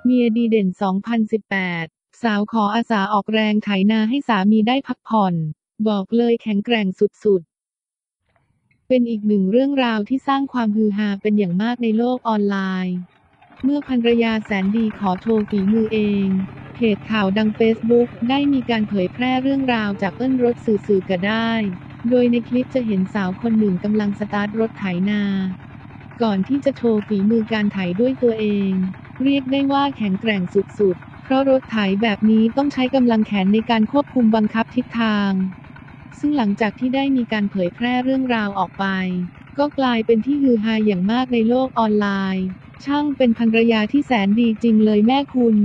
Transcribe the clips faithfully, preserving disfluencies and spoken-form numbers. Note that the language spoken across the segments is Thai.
เมียดีเด่น สองพันสิบแปด สาวขออาสาออกแรงไถนาให้สามีได้พักผ่อน บอกเลยแข็งแกร่งสุดๆ เป็นอีกหนึ่งเรื่องราวที่สร้างความฮือฮาเป็นอย่างมากในโลกออนไลน์ เมื่อภรรยาแสนดีขอโชว์ฝีมือเอง เพจข่าวดังเฟซบุ๊กได้มีการเผยแพร่เรื่องราวจากเอิ้นรถสื่อๆก็ได้ โดยในคลิปจะเห็นสาวคนหนึ่งกำลังสตาร์ทรถไถนา ก่อนที่จะโชว์ฝีมือการไถด้วยตัวเอง เรียกได้ว่าแข็งแกร่งสุดๆ เพราะรถไถแบบนี้ต้องใช้กำลังแขนในการควบคุมบังคับทิศทาง ซึ่งหลังจากที่ได้มีการเผยแพร่เรื่องราวออกไป ก็กลายเป็นที่ฮือฮาอย่างมากในโลกออนไลน์ ช่างเป็นภรรยาที่แสนดีจริงเลยแม่คุณ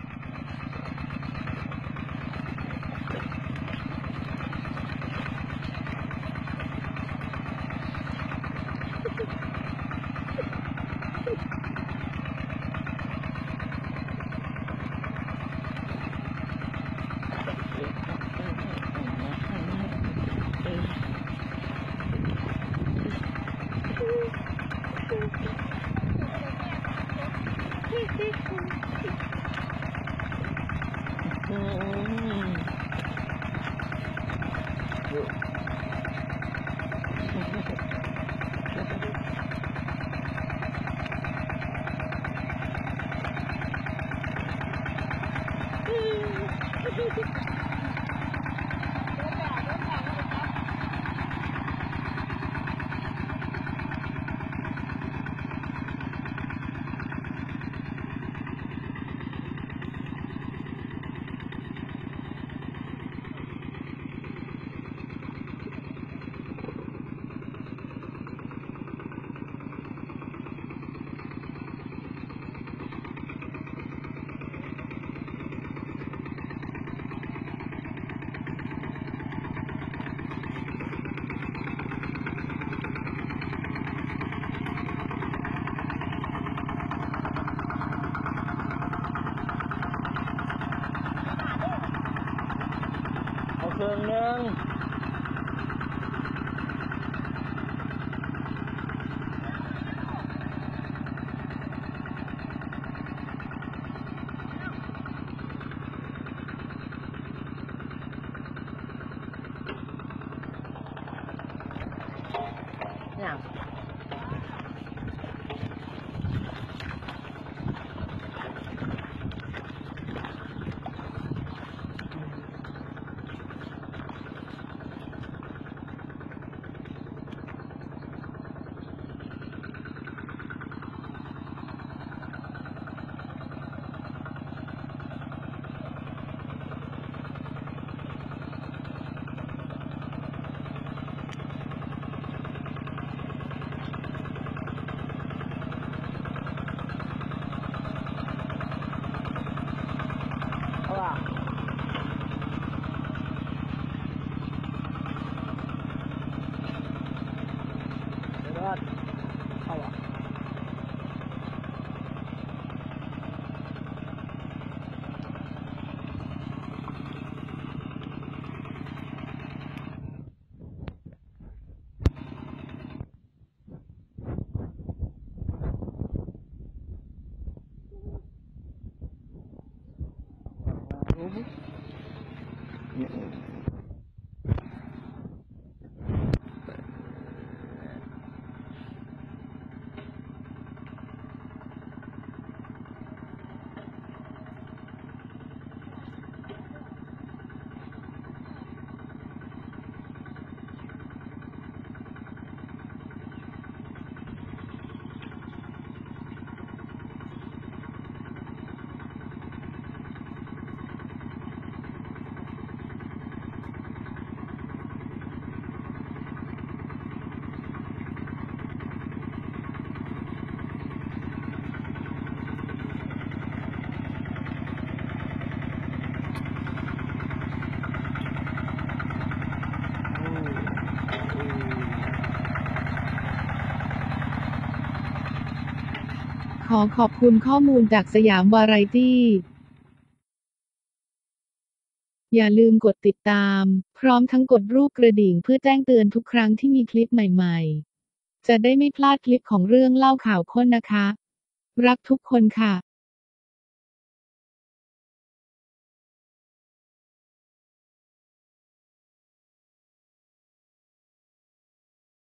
เอาเครื่องหนึ่งเนี่ย เอาอ่ะขอขอบคุณข้อมูลจากสยามวาไรตี้ อย่าลืมกดติดตาม พร้อมทั้งกดรูปกระดิ่งเพื่อแจ้งเตือนทุกครั้งที่มีคลิปใหม่ๆ จะได้ไม่พลาดคลิปของเรื่องเล่าข่าวค้นนะคะ รักทุกคนค่ะ